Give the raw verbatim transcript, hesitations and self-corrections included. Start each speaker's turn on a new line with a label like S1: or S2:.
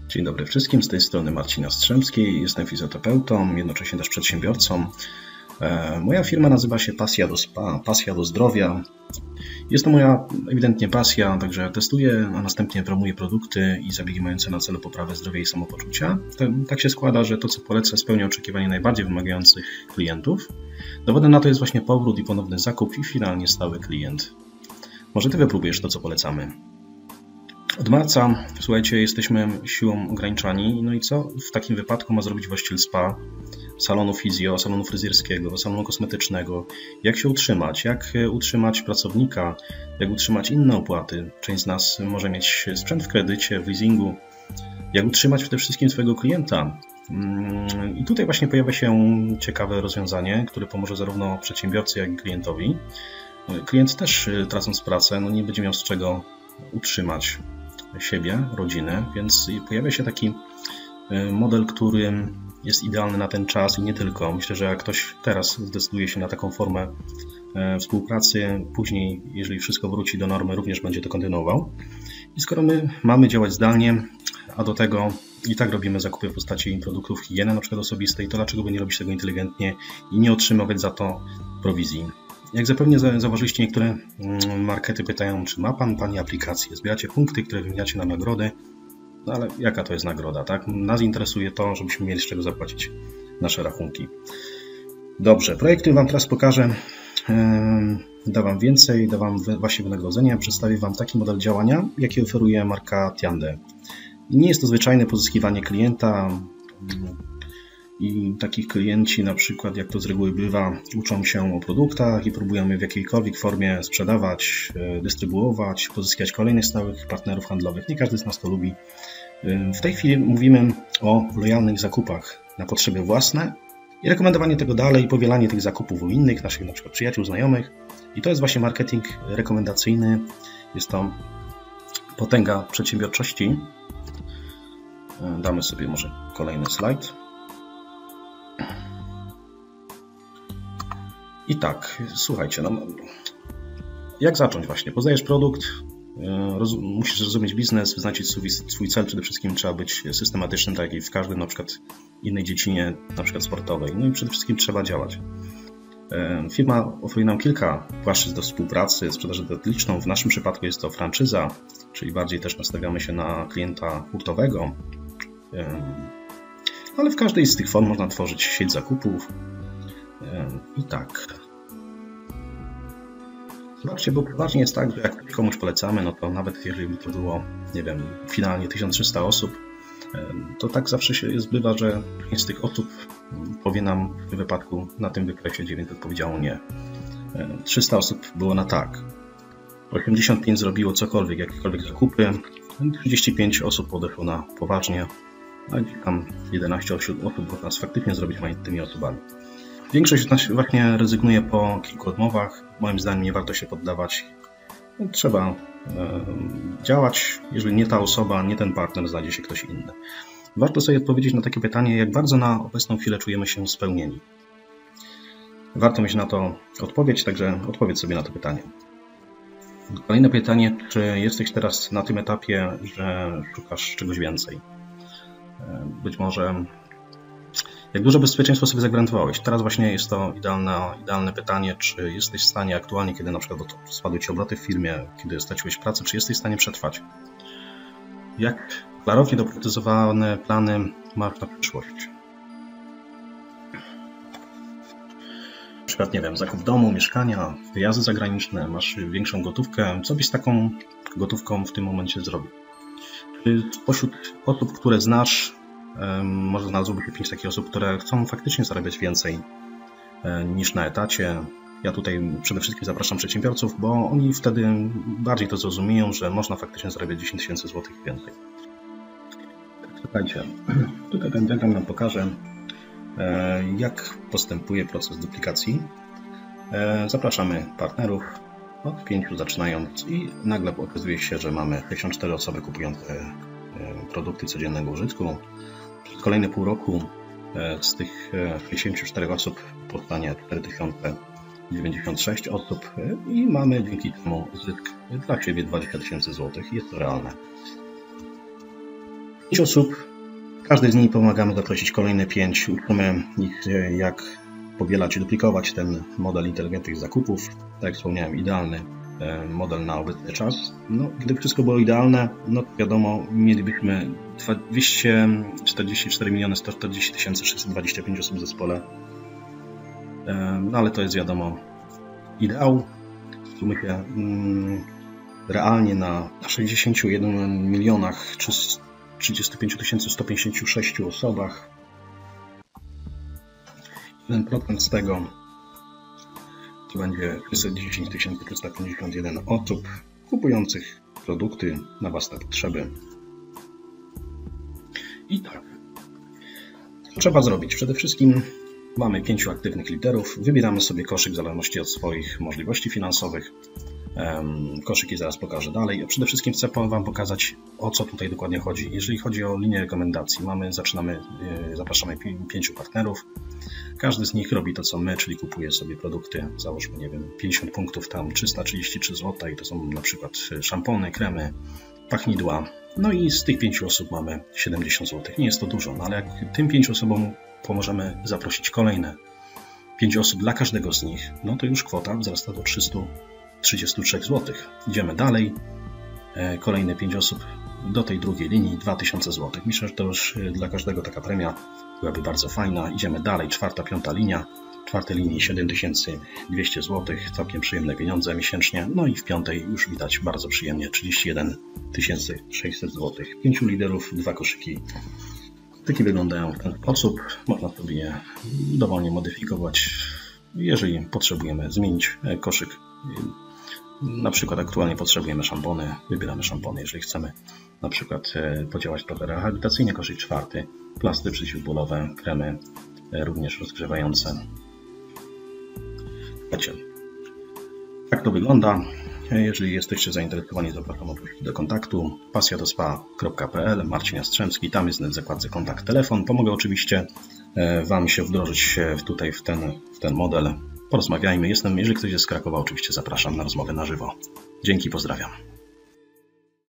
S1: Dzień dobry wszystkim, z tej strony Marcin Jastrzębski, jestem fizjoterapeutą, jednocześnie też przedsiębiorcą. Moja firma nazywa się Pasja do Spa, Pasja do Zdrowia. Jest to moja ewidentnie pasja, także testuję, a następnie promuję produkty i zabiegi mające na celu poprawę zdrowia i samopoczucia. Tak się składa, że to, co polecę, spełnia oczekiwania najbardziej wymagających klientów. Dowodem na to jest właśnie powrót i ponowny zakup i finalnie stały klient. Może Ty wypróbujesz to, co polecamy. Od marca, słuchajcie, jesteśmy siłą ograniczani. No i co w takim wypadku ma zrobić właściciel spa, salonu fizjo, salonu fryzjerskiego, salonu kosmetycznego? Jak się utrzymać? Jak utrzymać pracownika? Jak utrzymać inne opłaty? Część z nas może mieć sprzęt w kredycie, w leasingu. Jak utrzymać przede wszystkim swojego klienta? I tutaj właśnie pojawia się ciekawe rozwiązanie, które pomoże zarówno przedsiębiorcy, jak i klientowi. Klient też, tracąc pracę, no nie będzie miał z czego utrzymać siebie, rodzinę, więc pojawia się taki model, który jest idealny na ten czas i nie tylko. Myślę, że jak ktoś teraz zdecyduje się na taką formę współpracy, później, jeżeli wszystko wróci do normy, również będzie to kontynuował. I skoro my mamy działać zdalnie, a do tego i tak robimy zakupy w postaci produktów higieny, na przykład osobistej, to dlaczego by nie robić tego inteligentnie i nie otrzymywać za to prowizji? Jak zapewne zauważyliście, niektóre markety pytają, czy ma Pan, Pani aplikację, zbieracie punkty, które wymieniacie na nagrody, no ale jaka to jest nagroda, tak? Nas interesuje to, żebyśmy mieli z czego zapłacić nasze rachunki. Dobrze, projekt, który Wam teraz pokażę, da Wam więcej, da Wam właśnie wynagrodzenie, przedstawię Wam taki model działania, jaki oferuje marka Tiande. Nie jest to zwyczajne pozyskiwanie klienta, i takich klienci, na przykład jak to z reguły bywa, uczą się o produktach i próbują je w jakiejkolwiek formie sprzedawać, dystrybuować, pozyskać kolejnych stałych partnerów handlowych. Nie każdy z nas to lubi. W tej chwili mówimy o lojalnych zakupach na potrzeby własne i rekomendowanie tego dalej, powielanie tych zakupów u innych, naszych na przykład przyjaciół, znajomych. I to jest właśnie marketing rekomendacyjny. Jest to potęga przedsiębiorczości. Damy sobie może kolejny slajd. I tak, słuchajcie, no, jak zacząć właśnie? Poznajesz produkt, roz, musisz zrozumieć biznes, wyznaczyć swój, swój cel, przede wszystkim trzeba być systematycznym, tak jak i w każdej na przykład innej dziedzinie, na przykład sportowej. No i przede wszystkim trzeba działać. Firma oferuje nam kilka płaszczyzn do współpracy, sprzedaży detaliczną. W naszym przypadku jest to franczyza, czyli bardziej też nastawiamy się na klienta hurtowego. Ale w każdej z tych form można tworzyć sieć zakupów. I tak. Zobaczcie, bo poważnie jest tak, że jak komuś polecamy, no to nawet jeżeli to było, nie wiem, finalnie tysiąc trzysta osób, to tak zawsze się zbywa, że z tych osób powie nam w wypadku na tym wykresie dziewięćset powiedziało nie. trzysta osób było na tak. osiemdziesiąt pięć zrobiło cokolwiek, jakiekolwiek zakupy. trzydzieści pięć osób podeszło na poważnie, a tam jedenaście osób można nas faktycznie zrobić tymi osobami. Większość z nas właśnie rezygnuje po kilku odmowach. Moim zdaniem nie warto się poddawać. Trzeba e, działać. Jeżeli nie ta osoba, nie ten partner, znajdzie się ktoś inny. Warto sobie odpowiedzieć na takie pytanie, jak bardzo na obecną chwilę czujemy się spełnieni. Warto mieć na to odpowiedź, także odpowiedz sobie na to pytanie. Kolejne pytanie, czy jesteś teraz na tym etapie, że szukasz czegoś więcej? Być może jak duże bezpieczeństwo sobie zagwarantowałeś? Teraz właśnie jest to idealne, idealne pytanie, czy jesteś w stanie aktualnie, kiedy na przykład spadły Ci obroty w firmie, kiedy straciłeś pracę, czy jesteś w stanie przetrwać? Jak klarownie doprecyzowane plany masz na przyszłość? Na przykład, nie wiem, zakup domu, mieszkania, wyjazdy zagraniczne, masz większą gotówkę. Co byś z taką gotówką w tym momencie zrobił? Czy spośród osób, które znasz, może znalazłoby się pięć takich osób, które chcą faktycznie zarabiać więcej niż na etacie? Ja tutaj przede wszystkim zapraszam przedsiębiorców, bo oni wtedy bardziej to zrozumieją, że można faktycznie zarabiać dziesięć tysięcy złotych więcej. Słuchajcie, tutaj ten diagram nam pokaże, jak postępuje proces duplikacji. Zapraszamy partnerów od pięciu zaczynając i nagle okazuje się, że mamy sześćdziesiąt cztery osoby kupujące produkty codziennego użytku. Przez kolejne pół roku z tych sześćdziesięciu czterech osób powstanie cztery tysiące dziewięćdziesiąt sześć osób i mamy dzięki temu zysk dla siebie dwadzieścia tysięcy złotych. Jest to realne. Pięć osób, każdej z nich pomagamy zaprosić kolejne pięć. Uczymy ich, jak powielać i duplikować ten model inteligentnych zakupów. Tak jak wspomniałem, idealny model na obecny czas. No, gdyby wszystko było idealne, no wiadomo, mielibyśmy dwieście czterdzieści cztery miliony sto czterdzieści tysięcy sześćset dwadzieścia pięć osób w zespole. No, ale to jest, wiadomo, ideał. Skumy się mm, realnie na sześćdziesięciu jeden milionach trzydziestu pięciu tysięcy stu pięćdziesięciu sześciu osobach. jeden procent z tego to będzie trzysta dziesięć tysięcy trzysta pięćdziesiąt jeden osób kupujących produkty na własne potrzeby. I tak. Co trzeba zrobić? Przede wszystkim mamy pięciu aktywnych liderów. Wybieramy sobie koszyk w zależności od swoich możliwości finansowych. Koszyki zaraz pokażę dalej. Przede wszystkim chcę Wam pokazać, o co tutaj dokładnie chodzi. Jeżeli chodzi o linię rekomendacji, mamy, zaczynamy, zapraszamy pięciu partnerów. Każdy z nich robi to, co my, czyli kupuje sobie produkty, załóżmy, nie wiem, pięćdziesiąt punktów, tam trzysta trzydzieści trzy złote i to są na przykład szampony, kremy, pachnidła. No i z tych pięciu osób mamy siedemdziesiąt złotych. Nie jest to dużo, no ale jak tym pięciu osobom pomożemy zaprosić kolejne pięć osób dla każdego z nich, no to już kwota wzrasta do trzysta trzydzieści trzy złotych. Idziemy dalej. Kolejne pięć osób do tej drugiej linii, dwa tysiące złotych. Myślę, że to już dla każdego taka premia byłaby bardzo fajna. Idziemy dalej. Czwarta, piąta linia. W czwartej linii siedem tysięcy dwieście złotych. Całkiem przyjemne pieniądze miesięcznie. No i w piątej już widać bardzo przyjemnie trzydzieści jeden tysięcy sześćset złotych. Pięciu liderów, dwa koszyki. Takie wyglądają w ten sposób. Można sobie je dowolnie modyfikować, jeżeli potrzebujemy zmienić koszyk. Na przykład aktualnie potrzebujemy szampony, wybieramy szampony. Jeżeli chcemy na przykład podziałać trochę rehabilitacyjnie, koszyk czwarty, plastry przeciwbólowe, kremy również rozgrzewające. Wiecie, tak to wygląda. Jeżeli jesteście zainteresowani, zapraszam oczywiście do kontaktu pasja do spa kropka p l, Marcin Jastrzębski, tam jest w zakładce kontakt telefon. Pomogę oczywiście Wam się wdrożyć tutaj w ten, w ten model. Porozmawiajmy. Jestem, jeżeli ktoś jest z Krakowa, oczywiście zapraszam na rozmowę na żywo. Dzięki, pozdrawiam.